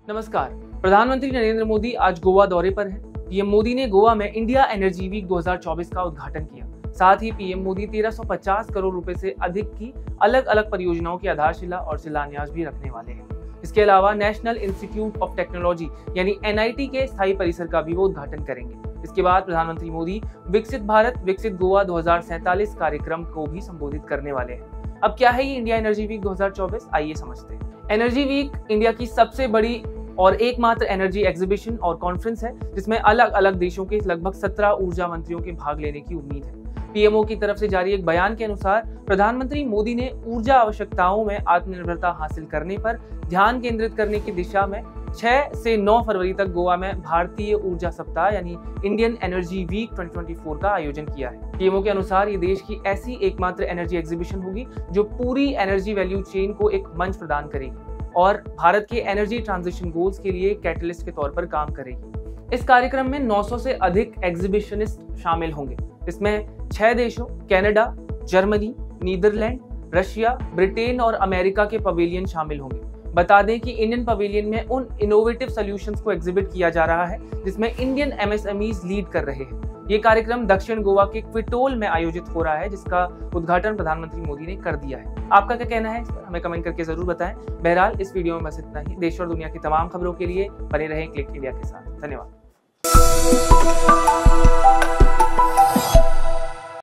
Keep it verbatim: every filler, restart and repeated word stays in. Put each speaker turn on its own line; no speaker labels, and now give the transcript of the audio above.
नमस्कार। प्रधानमंत्री नरेंद्र मोदी आज गोवा दौरे पर हैं। पीएम मोदी ने गोवा में इंडिया एनर्जी वीक दो हज़ार चौबीस का उद्घाटन किया। साथ ही पीएम मोदी तेरह सौ पचास करोड़ रुपए से अधिक की अलग अलग परियोजनाओं की आधारशिला और शिलान्यास भी रखने वाले हैं। इसके अलावा नेशनल इंस्टीट्यूट ऑफ टेक्नोलॉजी यानी एन आई टी के स्थायी परिसर का भी वो उद्घाटन करेंगे। इसके बाद प्रधानमंत्री मोदी विकसित भारत विकसित गोवा दो हज़ार सैंतालीस कार्यक्रम को भी संबोधित करने वाले हैं। अब क्या है ये इंडिया एनर्जी वीक दो हज़ार चौबीस, आइए समझते हैं। एनर्जी वीक इंडिया की सबसे बड़ी और एकमात्र एनर्जी एग्जीबिशन और कॉन्फ्रेंस है, जिसमें अलग अलग देशों के लगभग सत्रह ऊर्जा मंत्रियों के भाग लेने की उम्मीद है। पीएमओ की तरफ से जारी एक बयान के अनुसार प्रधानमंत्री मोदी ने ऊर्जा आवश्यकताओं में आत्मनिर्भरता हासिल करने पर ध्यान केंद्रित करने की दिशा में छह से नौ फरवरी तक गोवा में भारतीय ऊर्जा सप्ताह यानी इंडियन एनर्जी वीक दो हज़ार चौबीस का आयोजन किया है। पीएमओ के अनुसार ये देश की ऐसी एकमात्र एनर्जी एग्जीबिशन होगी जो पूरी एनर्जी वैल्यू चेन को एक मंच प्रदान करेगी और भारत के एनर्जी ट्रांजिशन गोल्स के लिए कैटलिस्ट के तौर पर काम करेगी। इस कार्यक्रम में नौ सौ से अधिक एग्जीबिशनिस्ट शामिल होंगे। इसमें छह देशों Canada, Germany, Netherlands, Russia, Britain और अमेरिका के पवेलियन शामिल होंगे। बता दें कि इंडियन पवेलियन में उन इनोवेटिव सॉल्यूशंस को एग्जिबिट किया जा रहा है जिसमें इंडियन एमएसएमईज लीड कर रहे हैं। ये कार्यक्रम दक्षिण गोवा के क्विटोल में आयोजित हो रहा है, जिसका उद्घाटन प्रधानमंत्री मोदी ने कर दिया है। आपका क्या कहना है इस पर हमें कमेंट करके जरूर बताएं। बहरहाल इस वीडियो में बस इतना ही। देश और दुनिया की तमाम खबरों के लिए बने रहें क्लिक इंडिया के साथ। धन्यवाद।